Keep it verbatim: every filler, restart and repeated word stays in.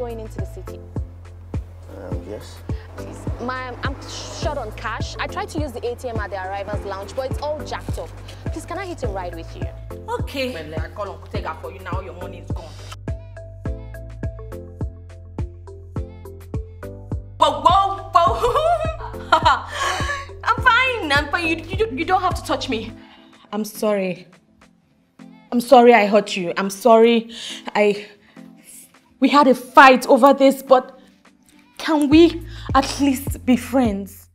going into the city? Um, yes. Please, ma'am, I'm short on cash. I tried to use the A T M at the arrivals lounge, but it's all jacked up. Please, can I hit a ride with you? Okay. Well, I call Uncle Tega for you now. Your money is gone. Whoa, whoa, whoa! I'm fine. I'm fine. You, you, you don't have to touch me. I'm sorry. I'm sorry I hurt you. I'm sorry I... We had a fight over this, but can we at least be friends?